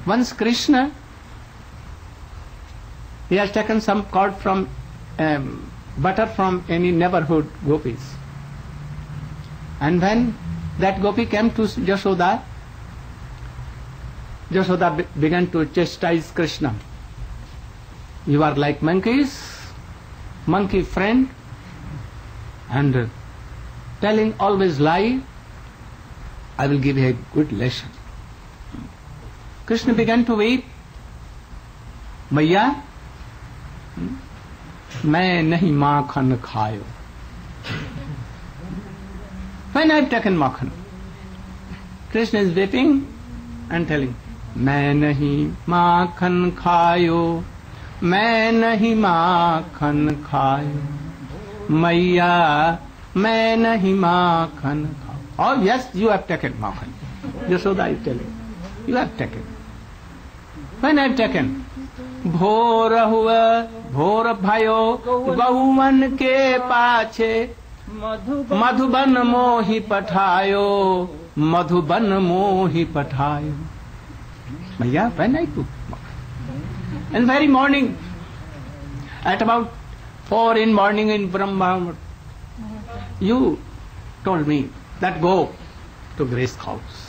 Once Kṛṣṇa, he has taken some curd from butter from any neighborhood gopis. And when that gopi came to Yashoda, Yashoda began to chastise Kṛṣṇa. You are like monkeys, monkey friend, and telling always lie. I will give you a good lesson. Kṛṣṇa began to weep. Maya, मैं नहीं माखन खायो. When I have taken makhan, Kṛṣṇa is weeping and telling, मैं नहीं माखन खायो, मैं नहीं माखन खायो, मैया मैं नहीं माखन खाओ. Oh yes, you have taken makhan. Yashoda is telling, you have taken. When I have taken, भोर हुआ भोर भयो गहुवन के पाछे, मधुबन मोहि पठायो, मधुबन मोहि पठायो. Maya, when I took makhan, and very morning, at about 4 in morning in Brahma, you told me that go to Grace house.